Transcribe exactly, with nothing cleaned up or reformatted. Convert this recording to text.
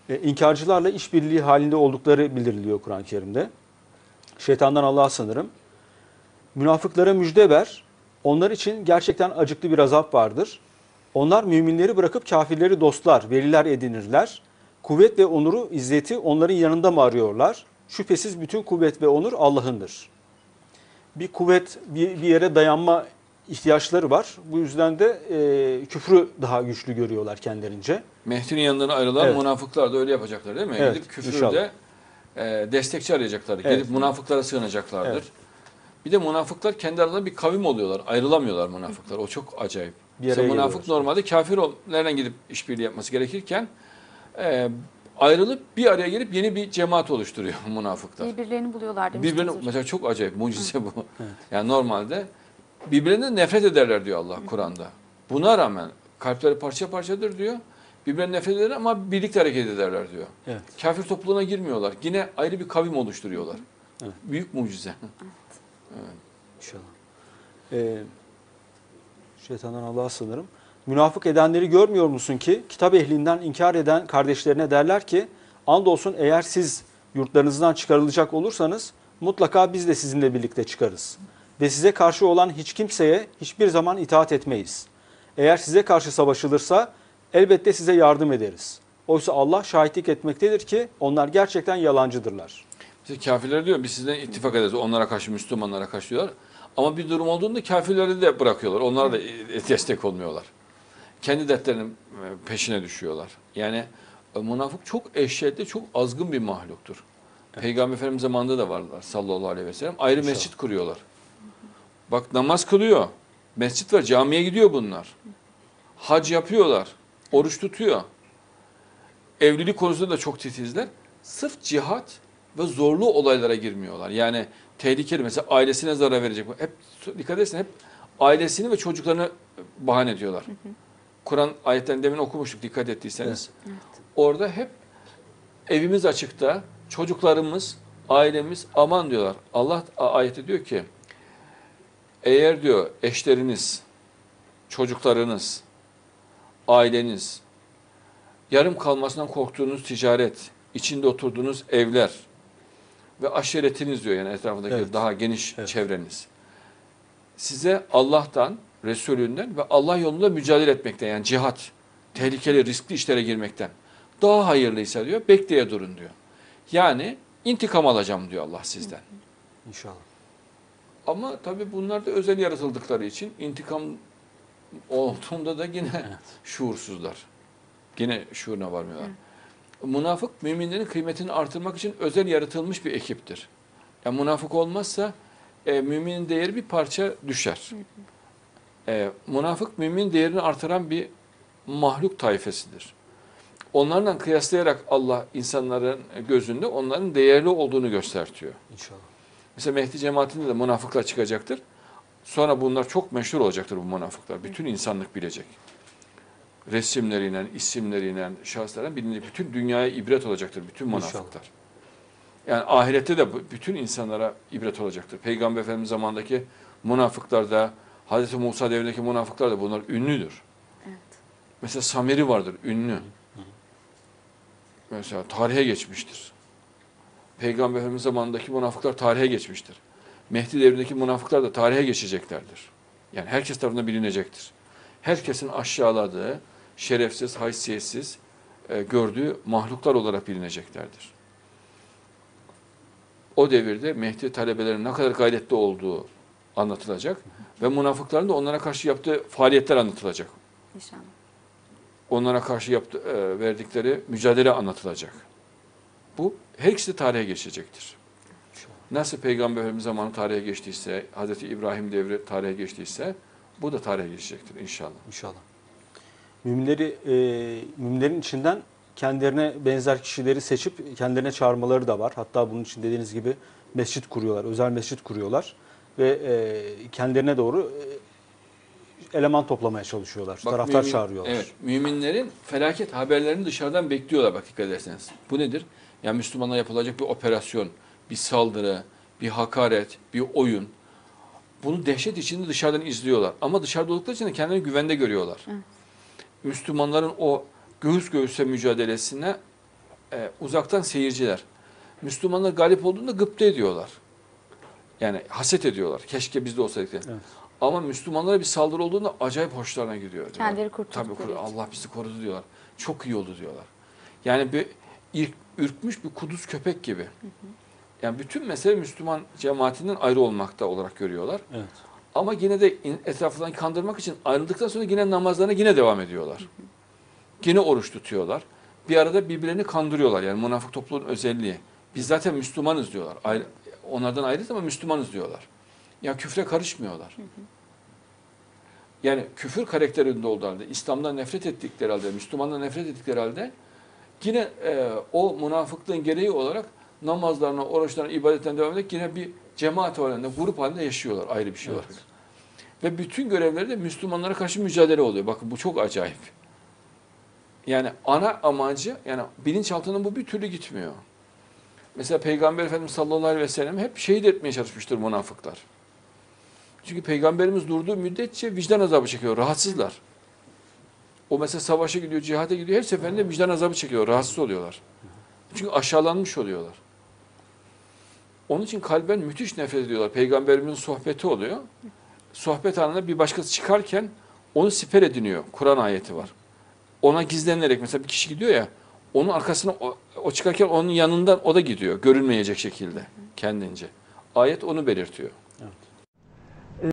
e, inkarcılarla işbirliği halinde oldukları bildiriliyor Kur'an-ı Kerim'de. Şeytandan Allah'a sığınırım. Münafıklara müjde ver. Onlar için gerçekten acıklı bir azap vardır. Onlar müminleri bırakıp kafirleri dostlar, veliler edinirler. Kuvvet ve onuru, izzeti onların yanında mı arıyorlar? Şüphesiz bütün kuvvet ve onur Allah'ındır. Bir kuvvet, bir, bir yere dayanma ihtiyaçları var. Bu yüzden de e, küfrü daha güçlü görüyorlar kendilerince. Mehdi'nin yanından ayrılan Evet. münafıklar da öyle yapacaklar değil mi? Evet, Gidip küfürde inşallah. e, destekçi arayacaklar. Evet. Gidip münafıklara sığınacaklardır. Evet. Bir de münafıklar kendi aralarında bir kavim oluyorlar. Ayrılamıyorlar münafıklar. O çok acayip. Bir Mesela araya münafık geliyorlar. normalde kafirlerle gidip işbirliği yapması gerekirken e, ayrılıp bir araya gelip yeni bir cemaat oluşturuyor münafıklar. Birbirlerini buluyorlar demiştiniz Birbirine hocam. mesela çok acayip mucize bu. Yani normalde birbirlerinden nefret ederler diyor Allah Kur'an'da. Buna rağmen kalpleri parça parçadır diyor. Birbirine nefret ederler ama birlikte hareket ederler diyor. Evet. Kafir topluluğuna girmiyorlar. Yine ayrı bir kavim oluşturuyorlar. Evet. Büyük mucize. İnşallah. Ee, şeytandan Allah'a sığınırım. Münafık edenleri görmüyor musun ki kitap ehlinden inkar eden kardeşlerine derler ki andolsun eğer siz yurtlarınızdan çıkarılacak olursanız mutlaka biz de sizinle birlikte çıkarız. Ve size karşı olan hiç kimseye hiçbir zaman itaat etmeyiz. Eğer size karşı savaşılırsa elbette size yardım ederiz. Oysa Allah şahitlik etmektedir ki onlar gerçekten yalancıdırlar. İşte kafirler diyor biz sizden ittifak ederiz. Onlara karşı, Müslümanlara karşı diyorlar. Ama bir durum olduğunda kafirleri de bırakıyorlar. Onlara da destek olmuyorlar. Kendi dertlerinin peşine düşüyorlar. Yani münafık çok eşyetli, çok azgın bir mahluktur. Evet. Peygamber Efendimiz zamanında da varlar sallallahu aleyhi ve sellem. Ayrı İnşallah. Mescit kuruyorlar. Bak namaz kılıyor. Mescit var, camiye gidiyor bunlar. Hac yapıyorlar. Oruç tutuyor. Evlilik konusunda da çok titizler. Sırf cihat ve zorlu olaylara girmiyorlar. Yani tehlikeli mesela ailesine zarar verecek. Hep dikkat etsin hep ailesini ve çocuklarını bahane ediyorlar. Kur'an ayetlerini demin okumuştuk dikkat ettiyseniz. Evet. Orada hep evimiz açıkta, çocuklarımız, ailemiz aman diyorlar. Allah ayette diyor ki eğer diyor eşleriniz, çocuklarınız, aileniz, yarım kalmasından korktuğunuz ticaret, içinde oturduğunuz evler ve aşiretiniz diyor yani etrafındaki evet. daha geniş evet. çevreniz. Size Allah'tan, Resulünden ve Allah yolunda mücadele etmekten yani cihat, tehlikeli, riskli işlere girmekten daha hayırlıysa diyor bekleye durun diyor. Yani intikam alacağım diyor Allah sizden. İnşallah. Ama tabii bunlar da özel yaratıldıkları için intikam olduğunda da yine evet. şuursuzlar. Yine şuuruna varmıyorlar. Evet. Münafık müminlerin kıymetini artırmak için özel yaratılmış bir ekiptir. Yani münafık olmazsa e, müminin değeri bir parça düşer. Hı hı. E, münafık mümin değerini artıran bir mahluk tayfesidir. Onlarla kıyaslayarak Allah insanların gözünde onların değerli olduğunu göstertiyor. İnşallah. Mesela Mehdi cemaatinde de münafıklar çıkacaktır. Sonra bunlar çok meşhur olacaktır bu münafıklar. Bütün insanlık bilecek. Resimleriyle, isimleriyle, şahıslarla bilinecek. Bütün dünyaya ibret olacaktır bütün münafıklar. İnşallah. Yani ahirette de bütün insanlara ibret olacaktır. Peygamber Efendimiz zamandaki münafıklar da, Hazreti Musa devrindeki münafıklar da bunlar ünlüdür. Evet. Mesela Samiri vardır, ünlü. Hı hı. Mesela tarihe geçmiştir. Peygamber Efendimiz zamanındaki münafıklar tarihe geçmiştir. Mehdi devrindeki münafıklar da tarihe geçeceklerdir. Yani herkes tarafından bilinecektir. Herkesin aşağıladığı, şerefsiz, haysiyetsiz e, gördüğü mahluklar olarak bilineceklerdir. O devirde Mehdi talebelerinin ne kadar gayretli olduğu anlatılacak ve münafıkların da onlara karşı yaptığı faaliyetler anlatılacak. İnşallah. Onlara karşı yaptı, e, verdikleri mücadele anlatılacak. Bu her ikisi de tarihe geçecektir. Nasıl Peygamber Efendimiz zamanı tarihe geçtiyse, Hazreti İbrahim devri tarihe geçtiyse bu da tarihe geçecektir inşallah. İnşallah. Müminleri, e, müminlerin içinden kendilerine benzer kişileri seçip kendilerine çağırmaları da var. Hatta bunun için dediğiniz gibi mescit kuruyorlar, özel mescit kuruyorlar ve e, kendilerine doğru e, eleman toplamaya çalışıyorlar. Bak, taraftar mümin, çağırıyorlar. Evet, müminlerin felaket haberlerini dışarıdan bekliyorlar bak dikkat ederseniz. Bu nedir? Yani Müslümanlara yapılacak bir operasyon, bir saldırı, bir hakaret, bir oyun. Bunu dehşet içinde dışarıdan izliyorlar. Ama dışarıda oldukları için de kendilerini güvende görüyorlar. Hı. Müslümanların o göğüs göğüse mücadelesine e, uzaktan seyirciler. Müslümanlar galip olduğunda gıpta ediyorlar. Yani haset ediyorlar. Keşke biz de olsaydık. Evet. Ama Müslümanlara bir saldırı olduğunda acayip hoşlarına gidiyor. diyorlar. Kendileri kurtuldukları Tabii kur- için. Allah bizi korudu diyorlar. Çok iyi oldu diyorlar. Yani bir irk- ürkmüş bir kuduz köpek gibi. Yani bütün mesele Müslüman cemaatinden ayrı olmakta olarak görüyorlar. Evet. Ama yine de in- etrafından kandırmak için ayrıldıktan sonra yine namazlarına yine devam ediyorlar. Yine oruç tutuyorlar. Bir arada birbirlerini kandırıyorlar. Yani münafık topluluğun özelliği. Biz zaten Müslümanız diyorlar. Ayrı, onlardan ayrıyız ama Müslümanız diyorlar. Ya küfre karışmıyorlar. Yani küfür karakterinde olduğu halde, İslam'dan nefret ettikleri halde, Müslümandan nefret ettikleri halde yine e, o münafıklığın gereği olarak namazlarına, oruçlarına, ibadetlerine devam ederek yine bir cemaat halinde, grup halinde yaşıyorlar ayrı bir şey Evet. olarak. Ve bütün görevleri de Müslümanlara karşı mücadele oluyor. Bakın bu çok acayip. Yani ana amacı, yani bilinçaltının bu bir türlü gitmiyor. Mesela Peygamber Efendimiz sallallahu aleyhi ve sellem hep şehit etmeye çalışmıştır münafıklar. Çünkü Peygamberimiz durduğu müddetçe vicdan azabı çekiyor, rahatsızlar. O mesela savaşa gidiyor, cihada gidiyor, her seferinde vicdan azabı çekiyor, rahatsız oluyorlar. Çünkü aşağılanmış oluyorlar. Onun için kalben müthiş nefret ediyorlar. Peygamberimizin sohbeti oluyor. Sohbet anında bir başkası çıkarken onu siper ediniyor. Kur'an ayeti var. Ona gizlenerek mesela bir kişi gidiyor ya, onun arkasına o, o çıkarken onun yanından o da gidiyor. Görünmeyecek şekilde kendince. Ayet onu belirtiyor.